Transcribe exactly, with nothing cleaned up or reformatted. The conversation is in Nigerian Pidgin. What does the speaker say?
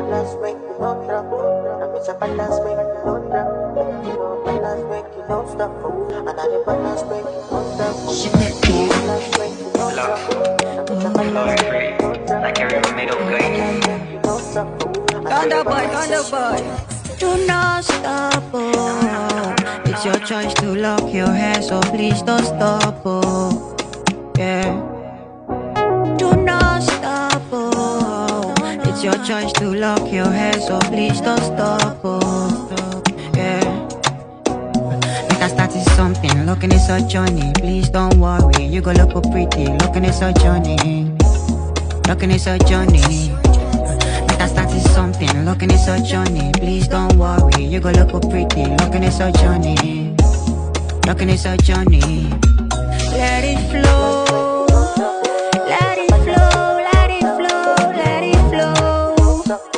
balance, make you don't drop. I miss a balance, make you don't drop. Make you know balance, make you don't stop. Another balance, make you don't drop. Balance, make you don't drop. I miss a balance, make you don't drop. Like every made of good. Thunder boy, thunder boy. Do not stop, oh. It's your choice to lock your hair, so please don't stop, oh. Yeah. Do not stop, oh. It's your choice to lock your hair, so please don't stop, oh. Yeah. Like I started something, looking at a journey. Please don't worry, you go look pretty. Looking at a journey, looking at a journey. Like I started something, looking at a journey. Please don't worry, you go look pretty. Looking at a journey, looking at a journey. Let it flow, let it flow, let it flow, let it flow.